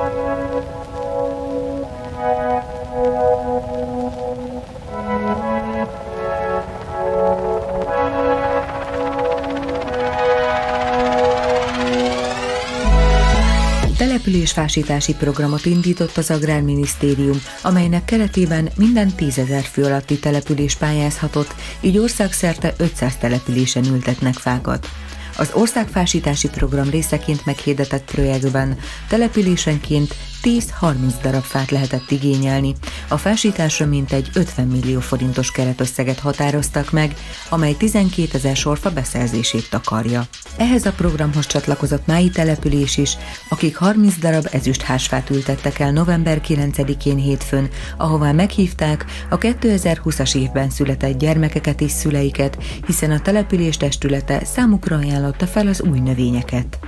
Településfásítási programot indított az Agrárminisztérium, amelynek keretében minden 10 000 fő alatti település pályázhatott, így országszerte 500 településen ültetnek fákat. Az országfásítási program részeként meghirdetett projektben településenként 10-30 darab fát lehetett igényelni. A fásításra mintegy 50 millió forintos keretösszeget határoztak meg, amely 12 000 sorfa beszerzését takarja. Ehhez a programhoz csatlakozott mályi település is, akik 30 darab ezüstházfát ültettek el november 9-én hétfőn, ahová meghívták a 2020-as évben született gyermekeket és szüleiket, hiszen a település testülete számukra ajánlotta fel az új növényeket.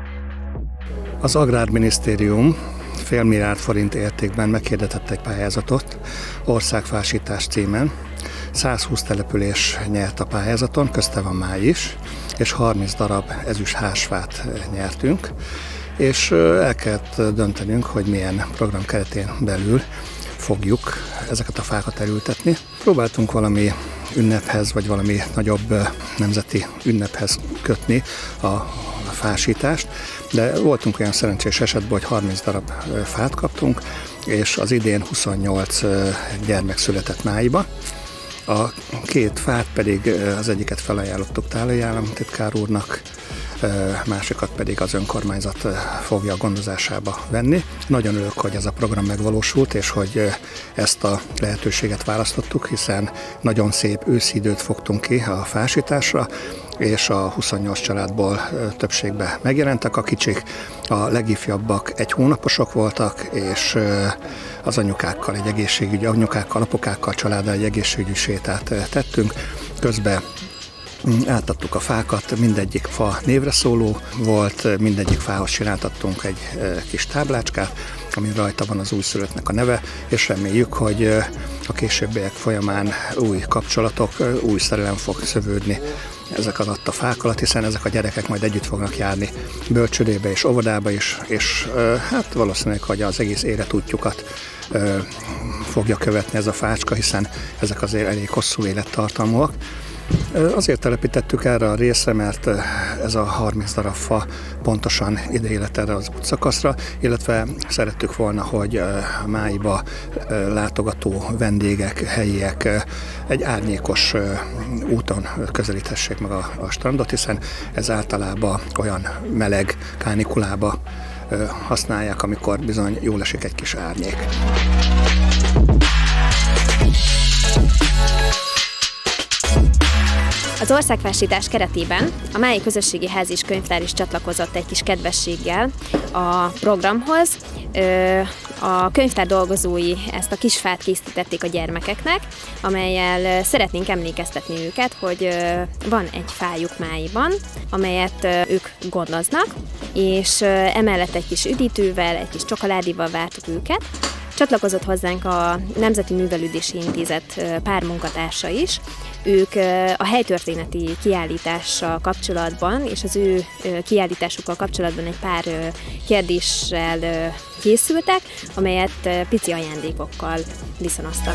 Az Agrárminisztérium fél milliárd forint értékben meghirdetett egy pályázatot országfásítás címen. 120 település nyert a pályázaton, közte van máj is, és 30 darab ezüstházfát nyertünk, és el kellett döntenünk, hogy milyen program keretén belül fogjuk ezeket a fákat elültetni. Próbáltunk valami ünnephez, vagy valami nagyobb nemzeti ünnephez kötni a fásítást, de voltunk olyan szerencsés esetben, hogy 30 darab fát kaptunk, és az idén 28 gyermek született májba. A két fát pedig az egyiket felajánlottuk Tálai államtitkár úrnak, másikat pedig az önkormányzat fogja a gondozásába venni. Nagyon örülök, hogy ez a program megvalósult, és hogy ezt a lehetőséget választottuk, hiszen nagyon szép őszi időt fogtunk ki a fásításra, és a 28 családból többségben megjelentek a kicsik, a legifjabbak 1 hónaposok voltak, és az anyukákkal egy egészségügyi, apukákkal, családdal egy egészségügyi sétát tettünk. Közben átadtuk a fákat, mindegyik fa névre szóló volt, mindegyik fához csináltattunk egy kis táblácskát, amin rajta van az újszülöttnek a neve, és reméljük, hogy a későbbiek folyamán új kapcsolatok, új szerelem fog szövődni ezek alatt a fák alatt, hiszen ezek a gyerekek majd együtt fognak járni bölcsődébe és óvodába is, és hát valószínűleg, hogy az egész életútjukat fogja követni ez a fácska, hiszen ezek azért elég hosszú élettartalmúak. Azért telepítettük erre a részre, mert ez a 30 darab fa pontosan ideillett erre az útszakaszra, illetve szerettük volna, hogy májba látogató vendégek, helyiek egy árnyékos úton közelíthessék meg a strandot, hiszen ez általában olyan meleg kánikulába használják, amikor bizony jól esik egy kis árnyék. Az országfásítás keretében a Mályi Közösségi Ház és Könyvtár is csatlakozott egy kis kedvességgel a programhoz. A könyvtár dolgozói ezt a kis fát készítették a gyermekeknek, amellyel szeretnénk emlékeztetni őket, hogy van egy fájuk Máiban, amelyet ők gondoznak, és emellett egy kis üdítővel, egy kis csokoládéval vártuk őket. Csatlakozott hozzánk a Nemzeti Művelődési Intézet pár munkatársa is. Ők a helytörténeti kiállítással kapcsolatban és az ő kiállításukkal kapcsolatban egy pár kérdéssel készültek, amelyet pici ajándékokkal viszonoztak.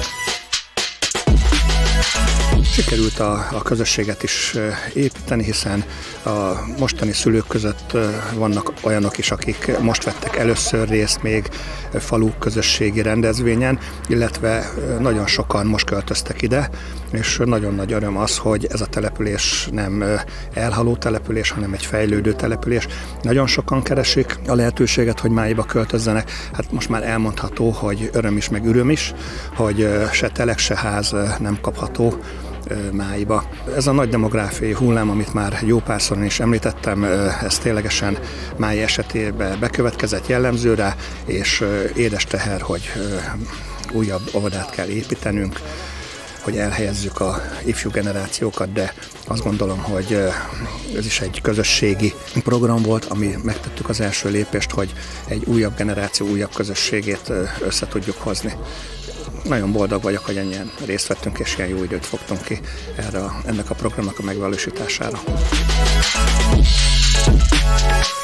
Sikerült a közösséget is építeni, hiszen a mostani szülők között vannak olyanok is, akik most vettek először részt még falu közösségi rendezvényen, illetve nagyon sokan most költöztek ide, és nagyon nagy öröm az, hogy ez a település nem elhaló település, hanem egy fejlődő település. Nagyon sokan keresik a lehetőséget, hogy Máiba költözzenek. Hát most már elmondható, hogy öröm is, meg üröm is, hogy se telek, se ház nem kapható Máiba. Ez a nagy demográfiai hullám, amit már jó párszor is említettem, ez ténylegesen Mái esetében bekövetkezett, jellemző rá, és édes teher, hogy újabb óvodát kell építenünk, hogy elhelyezzük a ifjú generációkat, de azt gondolom, hogy ez is egy közösségi program volt, ami megtettük az első lépést, hogy egy újabb generáció, újabb közösségét össze tudjuk hozni. Nagyon boldog vagyok, hogy ennyien részt vettünk, és ilyen jó időt fogtunk ki ennek a programnak a megvalósítására.